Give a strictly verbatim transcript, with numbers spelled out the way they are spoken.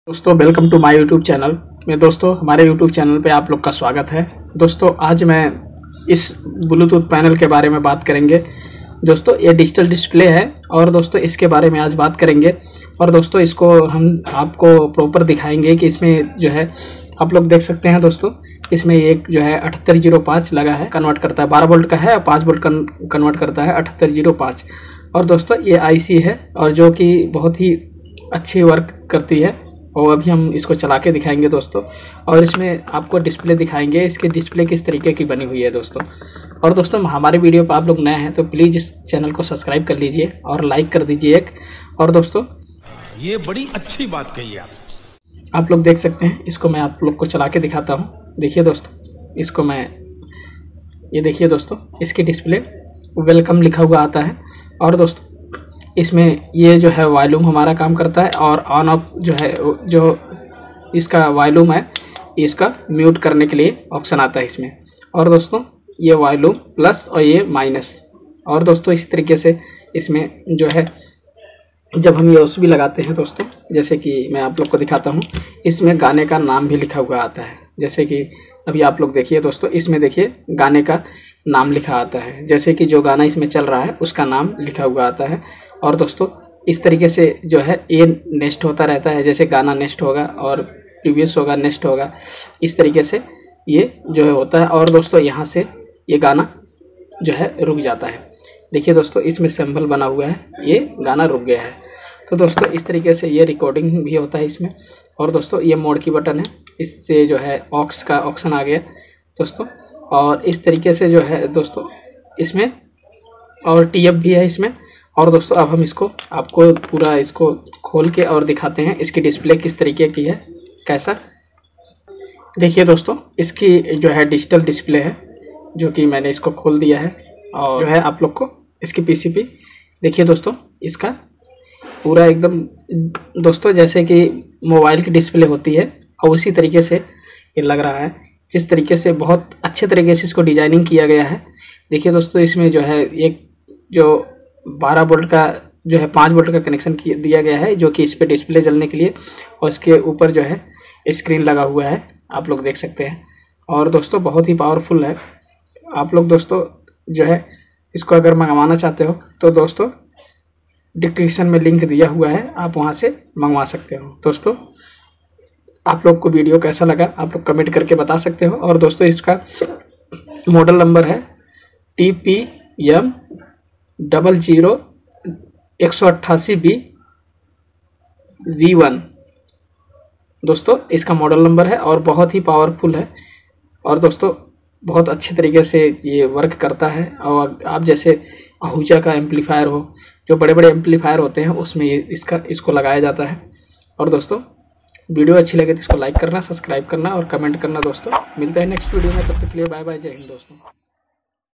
दोस्तों welcome to my YouTube channel में। दोस्तों हमारे यूट्यूब चैनल पे आप लोग का स्वागत है। दोस्तों आज मैं इस ब्लूटूथ पैनल के बारे में बात करेंगे। दोस्तों ये डिजिटल डिस्प्ले है और दोस्तों इसके बारे में आज बात करेंगे। और दोस्तों इसको हम आपको प्रॉपर दिखाएंगे कि इसमें जो है आप लोग देख सकते हैं। दोस्तों इसमें एक जो है अठहत्तर जीरो पाँच लगा है, कन्वर्ट करता है, बारह वोल्ट का है, पाँच वोल्ट कन्वर्ट करता है अठहत्तर जीरो पाँच। और दोस्तों ये आईसी है और जो कि बहुत ही अच्छी वर्क करती है और अभी हम इसको चला के दिखाएंगे दोस्तों। और इसमें आपको डिस्प्ले दिखाएंगे, इसकी डिस्प्ले किस तरीके की बनी हुई है दोस्तों। और दोस्तों हमारे वीडियो पर आप लोग नए हैं तो प्लीज़ इस चैनल को सब्सक्राइब कर लीजिए और लाइक कर दीजिए एक। और दोस्तों ये बड़ी अच्छी बात कही आप आप लोग देख सकते हैं, इसको मैं आप लोग को चला के दिखाता हूँ। देखिए दोस्तों, इसको मैं ये देखिए दोस्तों, इसकी डिस्प्ले वेलकम लिखा हुआ आता है। और दोस्तों इसमें ये जो है वॉल्यूम हमारा काम करता है और ऑन ऑफ जो है जो इसका वॉल्यूम है इसका म्यूट करने के लिए ऑप्शन आता है इसमें। और दोस्तों ये वॉल्यूम प्लस और ये माइनस। और दोस्तों इसी तरीके से इसमें जो है जब हम यूएसबी लगाते हैं दोस्तों, जैसे कि मैं आप लोग को दिखाता हूँ, इसमें गाने का नाम भी लिखा हुआ आता है। जैसे कि अभी आप लोग देखिए दोस्तों, इसमें देखिए गाने का नाम लिखा आता है, जैसे कि जो गाना इसमें चल रहा है उसका नाम लिखा हुआ आता है। और दोस्तों इस तरीके से जो है ये नेक्स्ट होता रहता है, जैसे गाना नेक्स्ट होगा और प्रीवियस होगा, नेक्स्ट होगा, इस तरीके से ये जो है होता है। और दोस्तों यहाँ से ये गाना जो है रुक जाता है। देखिए दोस्तों इसमें सिंबल बना हुआ है, ये गाना रुक गया है। तो दोस्तों इस तरीके से ये रिकॉर्डिंग भी होता है इसमें। और दोस्तों ये मोड की बटन है, इससे जो है ऑक्स का ऑप्शन आ गया दोस्तों। और इस तरीके से जो है दोस्तों इसमें और टीएफ भी है इसमें। और दोस्तों अब हम इसको आपको पूरा इसको खोल के और दिखाते हैं इसकी डिस्प्ले किस तरीके की है, कैसा। देखिए दोस्तों इसकी जो है डिजिटल डिस्प्ले है, जो कि मैंने इसको खोल दिया है और जो है आप लोग को इसकी पीसीबी देखिए दोस्तों, इसका पूरा एकदम दोस्तों जैसे कि मोबाइल की डिस्प्ले होती है और उसी तरीके से ये लग रहा है। जिस तरीके से बहुत अच्छे तरीके से इसको डिजाइनिंग किया गया है। देखिए दोस्तों इसमें जो है एक जो बारह वोल्ट का जो है पाँच वोल्ट का कनेक्शन दिया गया है, जो कि इस पे डिस्प्ले जलने के लिए, और इसके ऊपर जो है स्क्रीन लगा हुआ है, आप लोग देख सकते हैं। और दोस्तों बहुत ही पावरफुल है। आप लोग दोस्तों जो है इसको अगर मंगवाना चाहते हो तो दोस्तों डिस्क्रिप्शन में लिंक दिया हुआ है, आप वहाँ से मंगवा सकते हो। दोस्तों आप लोग को वीडियो कैसा लगा आप लोग कमेंट करके बता सकते हो। और दोस्तों इसका मॉडल नंबर है T P M double zero एक सौ अट्ठासी बी वी वन दोस्तों इसका मॉडल नंबर है और बहुत ही पावरफुल है। और दोस्तों बहुत अच्छे तरीके से ये वर्क करता है। और आप जैसे आहूजा का एम्पलीफायर हो, जो बड़े बड़े एम्पलीफायर होते हैं उसमें ये इसका इसको लगाया जाता है। और दोस्तों वीडियो अच्छी लगे तो इसको लाइक करना, सब्सक्राइब करना और कमेंट करना। दोस्तों मिलते हैं नेक्स्ट वीडियो में, तब तक के लिए बाय बाय, जय हिंद दोस्तों।